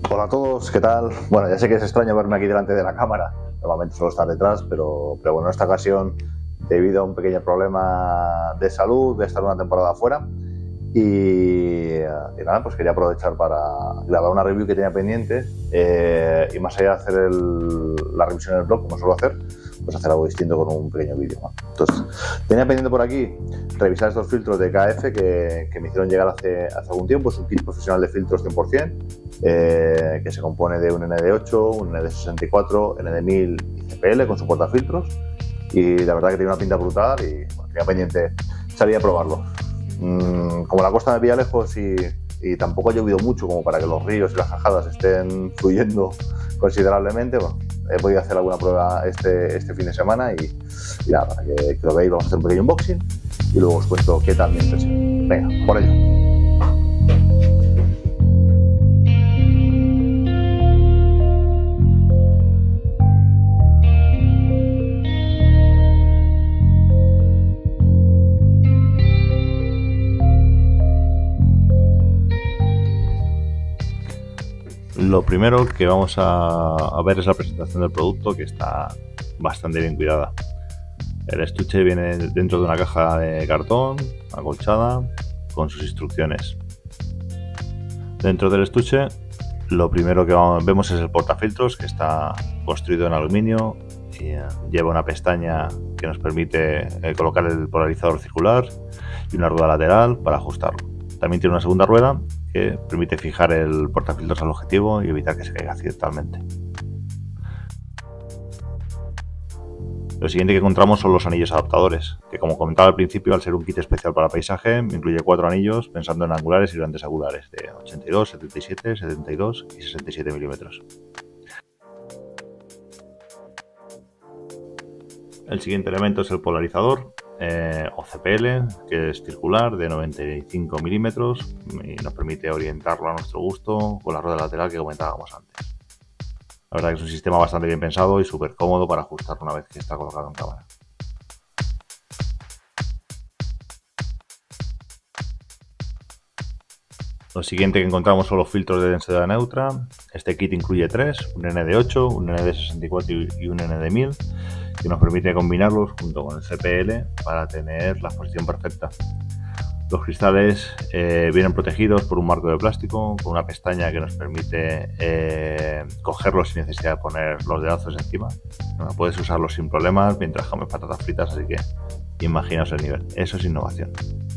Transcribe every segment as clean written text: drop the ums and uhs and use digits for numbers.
Hola a todos, ¿qué tal? Bueno, ya sé que es extraño verme aquí delante de la cámara, normalmente suelo estar detrás, pero bueno, en esta ocasión, debido a un pequeño problema de salud, voy a estar una temporada fuera y nada, pues quería aprovechar para grabar una review que tenía pendiente y más allá de hacer la revisión en el blog, como suelo hacer, pues hacer algo distinto con un pequeño vídeo, ¿no? Entonces, tenía pendiente por aquí revisar estos filtros de KF que me hicieron llegar hace algún tiempo. Es un kit profesional de filtros 100%, que se compone de un ND8, un ND64, ND1000 y CPL con su portafiltros, y la verdad que tiene una pinta brutal y bueno, tenía pendiente salir a probarlo. Como la costa me pilla lejos y tampoco ha llovido mucho como para que los ríos y las cajadas estén fluyendo considerablemente, bueno, he podido hacer alguna prueba este fin de semana y nada, para que lo veáis, vamos a hacer un pequeño unboxing y luego os cuento qué tal mi impresión. Venga, por ello. Lo primero que vamos a ver es la presentación del producto, que está bastante bien cuidada. El estuche viene dentro de una caja de cartón acolchada con sus instrucciones. Dentro del estuche, lo primero que vemos es el portafiltros, que está construido en aluminio y lleva una pestaña que nos permite colocar el polarizador circular y una rueda lateral para ajustarlo. También tiene una segunda rueda que permite fijar el portafiltros al objetivo y evitar que se caiga accidentalmente. Lo siguiente que encontramos son los anillos adaptadores, que como comentaba al principio, al ser un kit especial para paisaje, incluye 4 anillos pensando en angulares y grandes angulares de 82, 77, 72 y 67 milímetros. El siguiente elemento es el polarizador, o CPL, que es circular, de 95 milímetros y nos permite orientarlo a nuestro gusto con la rueda lateral que comentábamos antes. La verdad que es un sistema bastante bien pensado y súper cómodo para ajustarlo una vez que está colocado en cámara. Lo siguiente que encontramos son los filtros de densidad neutra. Este kit incluye 3, un ND8, un ND64 y un ND1000, que nos permite combinarlos junto con el CPL para tener la exposición perfecta. Los cristales vienen protegidos por un marco de plástico con una pestaña que nos permite cogerlos sin necesidad de poner los dedazos encima. Puedes usarlos sin problemas mientras comes patatas fritas, así que imaginaos el nivel. Eso es innovación.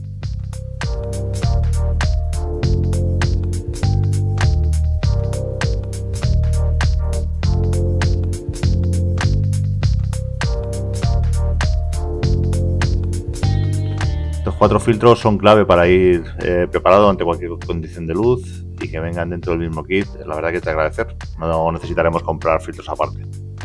Estos 4 filtros son clave para ir preparado ante cualquier condición de luz y que vengan dentro del mismo kit. La verdad que es de agradecer, no necesitaremos comprar filtros aparte.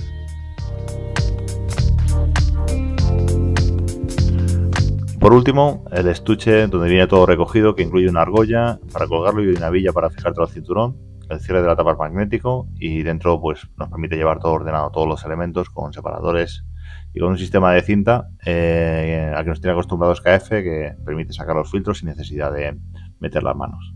Por último, el estuche donde viene todo recogido, que incluye una argolla para colgarlo y una villa para fijártelo al cinturón, el cierre de la tapa magnético, y dentro pues nos permite llevar todo ordenado, todos los elementos con separadores y con un sistema de cinta a que nos tiene acostumbrados KF, que permite sacar los filtros sin necesidad de meter las manos.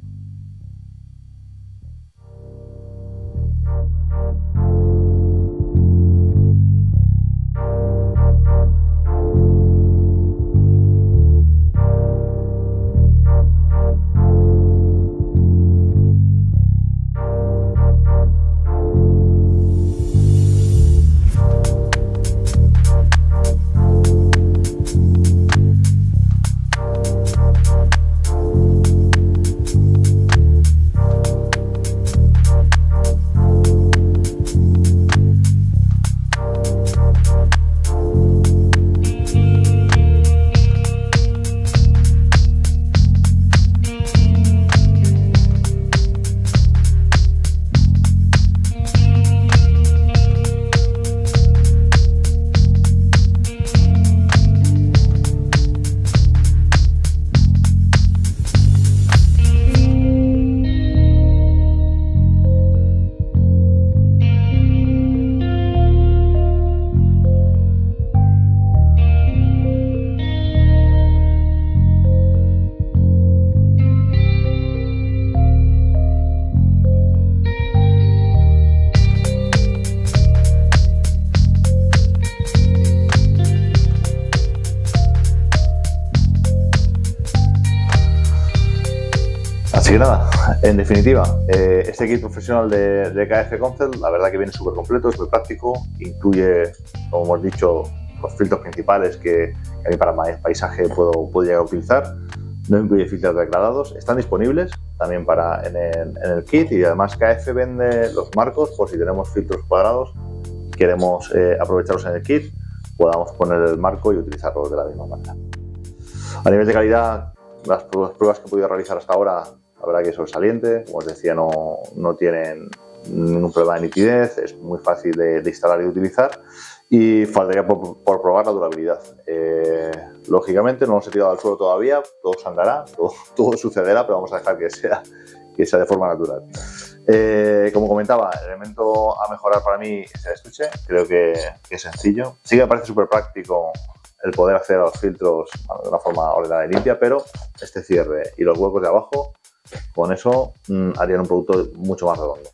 Así que nada, en definitiva, este kit profesional de KF Concept, la verdad que viene súper completo, es muy práctico, incluye, como hemos dicho, los filtros principales que a mí para paisaje puedo llegar a utilizar. No incluye filtros declarados, están disponibles también en el kit, y además KF vende los marcos por si tenemos filtros cuadrados y queremos aprovecharlos en el kit, podamos poner el marco y utilizarlo de la misma manera. A nivel de calidad, las pruebas que he podido realizar hasta ahora, la verdad que es sobresaliente. Como os decía, no tienen ningún problema de nitidez, es muy fácil de instalar y de utilizar, y faltaría por probar la durabilidad. Lógicamente no los he tirado al suelo todavía, todo se andará, todo sucederá, pero vamos a dejar que sea de forma natural. Como comentaba, el elemento a mejorar para mí es el estuche. Creo que es sencillo. Sí que me parece súper práctico el poder acceder a los filtros de una forma ordenada y limpia, pero este cierre y los huecos de abajo, con eso harían un producto mucho más redondo.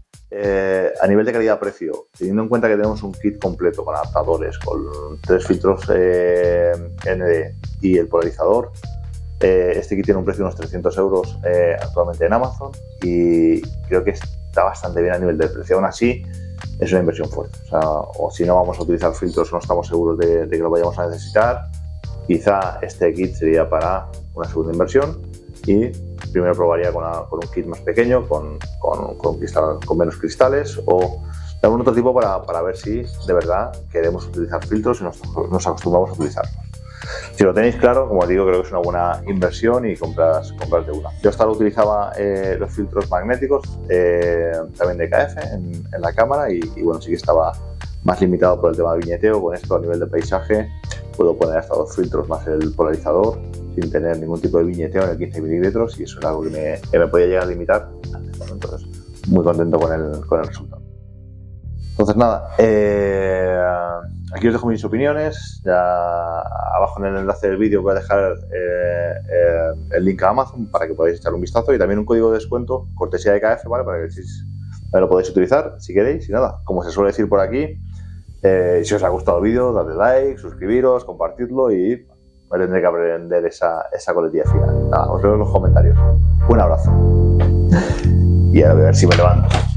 A nivel de calidad-precio, teniendo en cuenta que tenemos un kit completo con adaptadores, con 3 filtros ND y el polarizador, este kit tiene un precio de unos 300 euros actualmente en Amazon, y creo que está bastante bien a nivel de precio. Aún así, es una inversión fuerte. O si no vamos a utilizar filtros, no estamos seguros de que lo vayamos a necesitar, quizá este kit sería para una segunda inversión, y primero probaría con un kit más pequeño, con menos cristales, o de algún otro tipo para ver si de verdad queremos utilizar filtros y nos acostumbramos a utilizarlos. Si lo tenéis claro, como os digo, creo que es una buena inversión y compras de una. Yo hasta ahora utilizaba los filtros magnéticos también de KF en la cámara, y bueno, sí que estaba más limitado por el tema de viñeteo. Con esto, a nivel de paisaje, puedo poner hasta 2 filtros más el polarizador sin tener ningún tipo de viñeteo en el 15 milímetros, y eso es algo que me podía llegar a limitar antes. Entonces, muy contento con el resultado. Entonces nada, aquí os dejo mis opiniones. Ya abajo en el enlace del vídeo voy a dejar el link a Amazon para que podáis echar un vistazo, y también un código de descuento cortesía de KF, ¿vale? Para que lo podéis utilizar si queréis. Y nada, como se suele decir por aquí, si os ha gustado el vídeo, dadle like, suscribiros, compartidlo, y me tendré que aprender esa coletilla final. Nada, os veo en los comentarios. Un abrazo. Y a ver si me levanto.